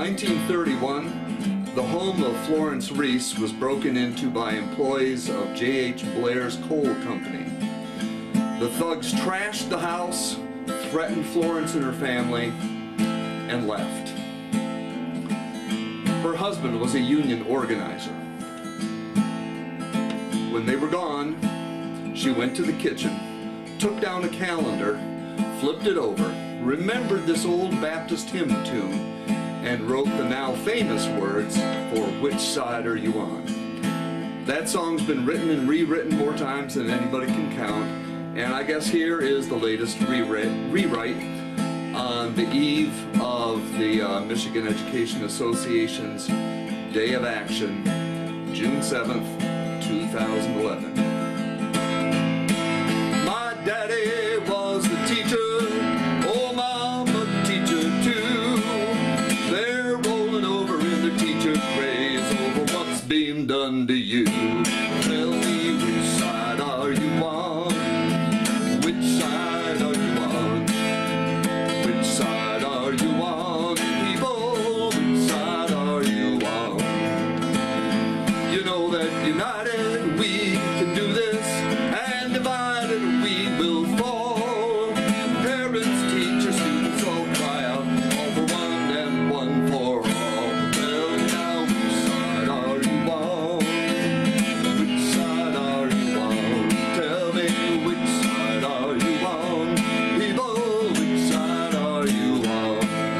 1931, the home of Florence Reese was broken into by employees of J.H. Blair's coal company. The thugs trashed the house, threatened Florence and her family, and left. Her husband was a union organizer. When they were gone, she went to the kitchen, took down a calendar, flipped it over, remembered this old Baptist hymn tune, and wrote the now famous words, "For which side are you on?" That song's been written and rewritten more times than anybody can count, and I guess here is the latest rewrite on the eve of the Michigan Education Association's Day of Action, June 7th, 2011. My daddy was the teacher, oh mama teacher too. They're rolling over in their teacher graves over what's being done to you. Tell me, which side are you on? Which side are you on? Which side are you on? People, which side are you on? You know that united we can do this, and divided we will fall. Parents, teachers, students all cry out, all for one and one for all. Tell me now, which side are you on? Which side are you on? Tell me, which side are you on? People, which side are you on?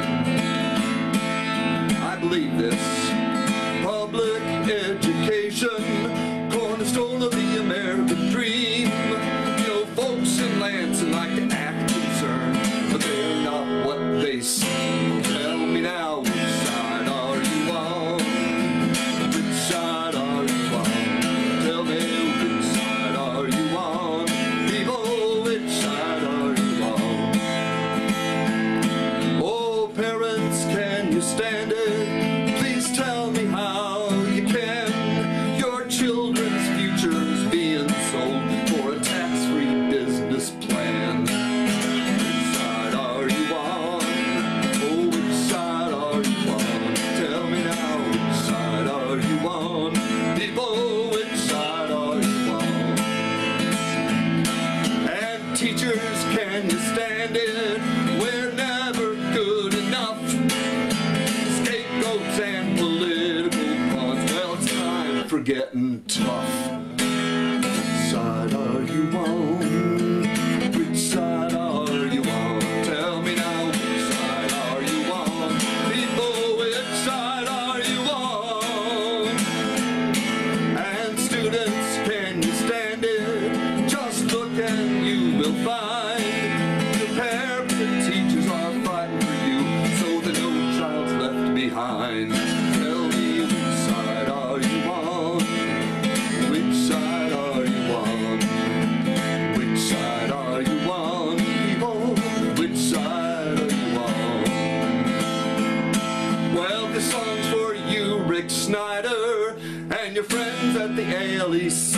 I believe this. Public education, cornerstone of the American dream. You know, folks in Lansing like to act concerned, but they're not what they seem. Tell me now, which side are you on? Which side are you on? Tell me, which side are you on? People, which side are you on? Oh, parents, can you stand it? Please tell me how you can. Your children's future is being sold for a tax-free business plan. Which side are you on? Oh, which side are you on? Tell me now, which side are you on? People, which side are you on? And teachers, can you stand it? We're never good enough. Scapegoats and political pawns. Well, it's time for getting tough. Which side are you on? Which side are you on? Tell me now, which side are you on? People, which side are you on? And students, can you stand it? Just look and you will find your parents and teachers are fighting for you so that no child's left behind. Tell me, which side are you on? Which side are you on? Which side are you on? People, which side are you on? Well, this song's for you, Rick Snyder, and your friends at the ALEC.